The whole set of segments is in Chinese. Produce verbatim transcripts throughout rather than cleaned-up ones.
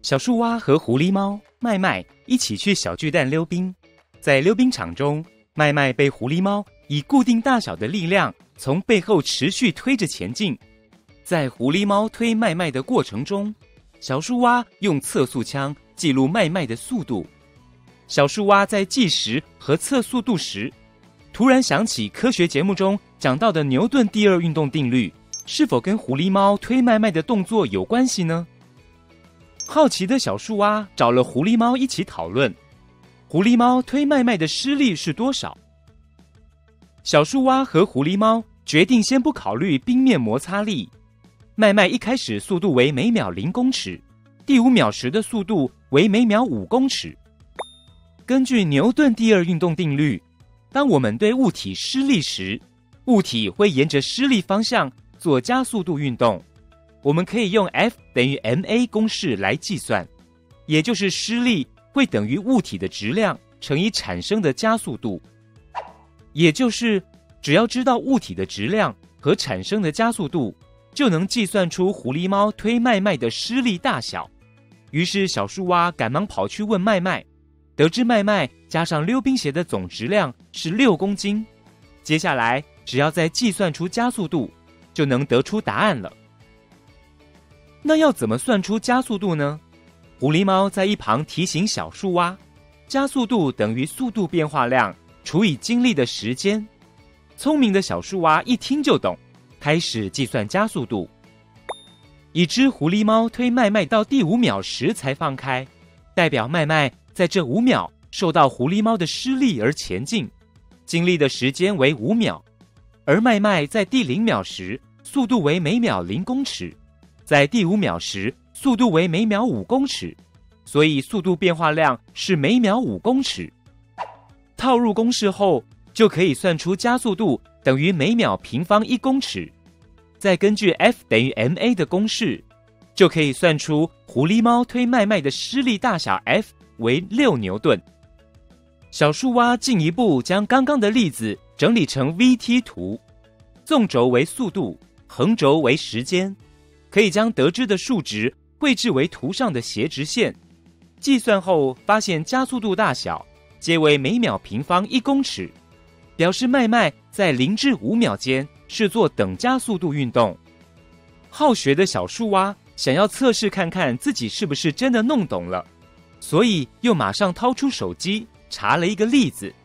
小树蛙和狐狸猫麦麦一起去小巨蛋溜冰，在溜冰场中，麦麦被狐狸猫以固定大小的力量从背后持续推着前进。在狐狸猫推麦麦的过程中，小树蛙用测速枪记录麦麦的速度。小树蛙在计时和测速度时，突然想起科学节目中讲到的牛顿第二运动定律，是否跟狐狸猫推麦麦的动作有关系呢？好奇的小树蛙找了狐狸猫一起讨论，狐狸猫推麦麦的施力是多少？小树蛙和狐狸猫决定先不考虑冰面摩擦力。麦麦一开始速度为每秒零公尺，第五秒时的速度为每秒五公尺。根据牛顿第二运动定律，当我们对物体施力时，物体会沿着施力方向做加速度运动。我们可以用 F 等于 ma 公式来计算，也就是施力会等于物体的质量乘以产生的加速度。也就是只要知道物体的质量和产生的加速度，就能计算出狐狸猫推麦麦的施力大小。于是小树蛙赶忙跑去问麦麦，得知麦麦加上溜冰鞋的总质量是六公斤，接下来只要再计算出加速度，就能得出答案了。那要怎么算出加速度呢？狐狸猫在一旁提醒小树蛙，加速度等于速度变化量除以经历的时间。聪明的小树蛙一听就懂，开始计算加速度。已知狐狸猫推麦麦到第五秒时才放开，代表麦麦在这五秒受到狐狸猫的施力而前进，经历的时间为五秒。而麦麦在第零秒时速度为每秒零公尺，在第五秒时速度为每秒五公尺，所以速度变化量是每秒五公尺。套入公式后，就可以算出加速度等于每秒平方一公尺。再根据 F 等于 ma 的公式，就可以算出狐狸猫推麦麦的施力大小 F 为六牛顿。小树蛙进一步将刚刚的例子整理成 V T 图，纵轴为速度，横轴为时间，可以将得知的数值绘制为图上的斜直线。计算后发现加速度大小皆为每秒平方一公尺，表示麦麦在零至五秒间是做等加速度运动。好学的小树蛙想要测试看看自己是不是真的弄懂了，所以又马上掏出手机查了一个例子。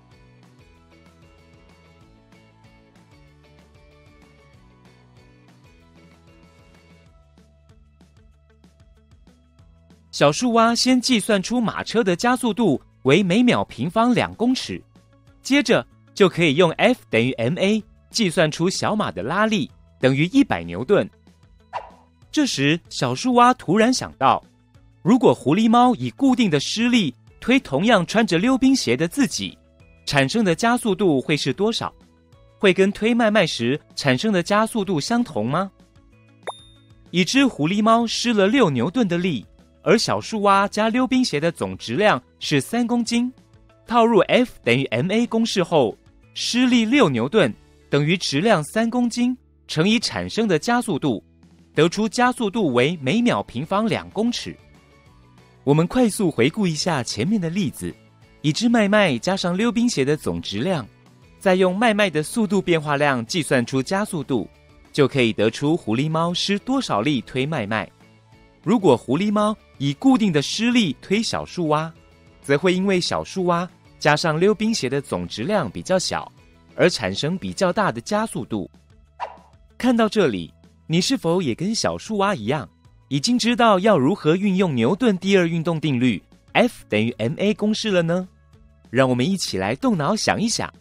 小树蛙先计算出马车的加速度为每秒平方两公尺，接着就可以用 F 等于 ma 计算出小马的拉力等于一百牛顿。这时小树蛙突然想到，如果狐狸猫以固定的施力推同样穿着溜冰鞋的自己，产生的加速度会是多少？会跟推麦麦时产生的加速度相同吗？已知狐狸猫施了六牛顿的力，而小树蛙加溜冰鞋的总质量是三公斤，套入 F 等于 ma 公式后，施力六牛顿等于质量三公斤乘以产生的加速度，得出加速度为每秒平方两公尺。我们快速回顾一下前面的例子，已知麦麦加上溜冰鞋的总质量，再用麦麦的速度变化量计算出加速度，就可以得出狐狸猫施多少力推麦麦。如果狐狸猫以固定的施力推小树蛙，则会因为小树蛙加上溜冰鞋的总质量比较小，而产生比较大的加速度。看到这里，你是否也跟小树蛙一样，已经知道要如何运用牛顿第二运动定律 F 等于 ma 公式了呢？让我们一起来动脑想一想。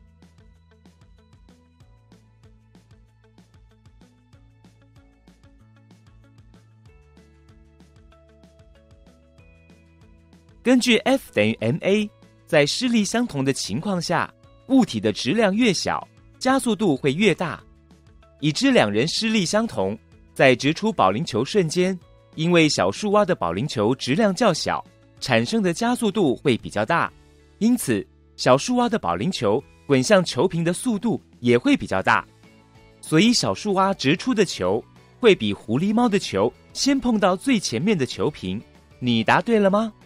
根据 F 等于 ma， 在施力相同的情况下，物体的质量越小，加速度会越大。已知两人施力相同，在掷出保龄球瞬间，因为小树蛙的保龄球质量较小，产生的加速度会比较大，因此小树蛙的保龄球滚向球瓶的速度也会比较大。所以小树蛙掷出的球会比狐狸猫的球先碰到最前面的球瓶， 你答对了吗？